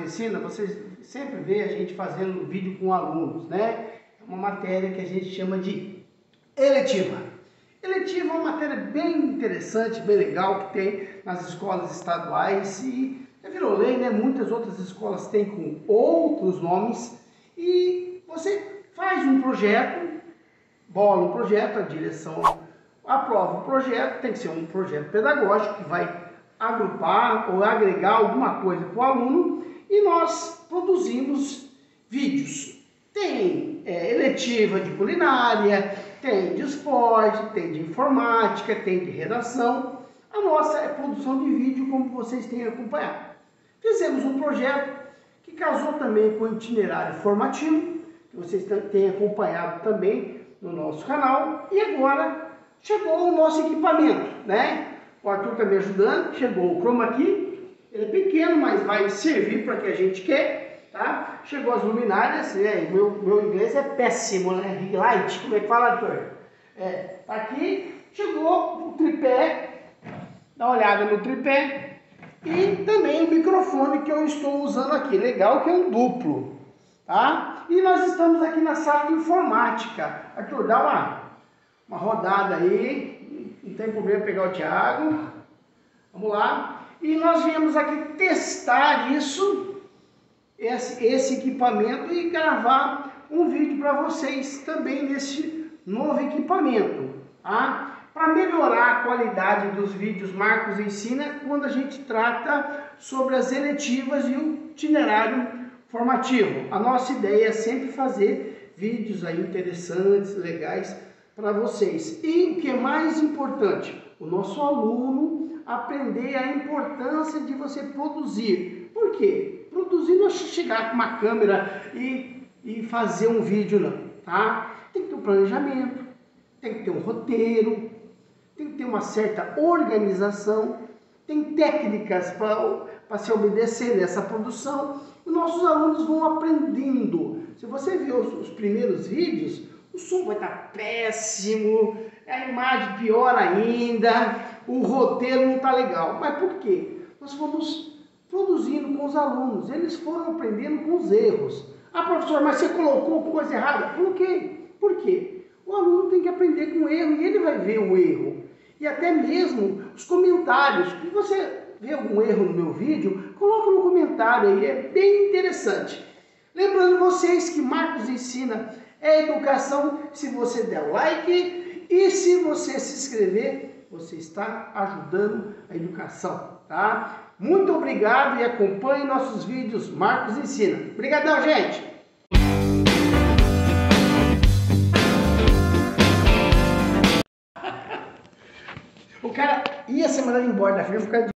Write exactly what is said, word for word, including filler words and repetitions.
Ensina, vocês sempre vê a gente fazendo vídeo com alunos, né? É uma matéria que a gente chama de eletiva. Eletiva é uma matéria bem interessante, bem legal, que tem nas escolas estaduais e já virou lei, né? Muitas outras escolas têm com outros nomes e você faz um projeto, bola um projeto, a direção aprova o projeto, tem que ser um projeto pedagógico que vai agrupar ou agregar alguma coisa para o aluno e nós produzimos vídeos. Tem é, eletiva de culinária, tem de esporte, tem de informática, tem de redação. A nossa é produção de vídeo, como vocês têm acompanhado. Fizemos um projeto que casou também com o itinerário formativo, que vocês têm acompanhado também no nosso canal. E agora chegou o nosso equipamento, né? O Arthur está me ajudando, chegou o chroma key, ele é pequeno, mas vai servir para o que a gente quer, tá? Chegou as luminárias, né? meu, meu inglês é péssimo, né? Ring light, como é que fala, Arthur? É, tá aqui, chegou o tripé, dá uma olhada no tripé, e também o microfone que eu estou usando aqui, legal que é um duplo, tá? E nós estamos aqui na sala de informática. Arthur, dá uma, uma rodada aí. Não tem problema pegar o Thiago. Vamos lá. E nós viemos aqui testar isso, esse, esse equipamento e gravar um vídeo para vocês também nesse novo equipamento. Tá? Para melhorar a qualidade dos vídeos Marcos Ensina quando a gente trata sobre as eletivas e o itinerário formativo. A nossa ideia é sempre fazer vídeos aí interessantes, legais, para vocês. E o que é mais importante, o nosso aluno aprender a importância de você produzir. Por quê? Produzir não é chegar com uma câmera e, e fazer um vídeo não, tá? Tem que ter um planejamento, tem que ter um roteiro, tem que ter uma certa organização, tem técnicas para se obedecer nessa produção. E nossos alunos vão aprendendo. Se você ver os, os primeiros vídeos, o som vai estar péssimo, a imagem pior ainda, o roteiro não está legal. Mas por quê? Nós fomos produzindo com os alunos, eles foram aprendendo com os erros. Ah, professor, mas você colocou coisa errada. Por quê? Por quê? O aluno tem que aprender com o erro e ele vai ver o erro. E até mesmo os comentários. Se você vê algum erro no meu vídeo, coloca no comentário aí, é bem interessante. Lembrando vocês que Marcos Ensina é educação. Se você der like e se você se inscrever, você está ajudando a educação, tá? Muito obrigado e acompanhe nossos vídeos Marcos Ensina. Obrigadão, gente! O cara ia ser mandado embora da frente, ficar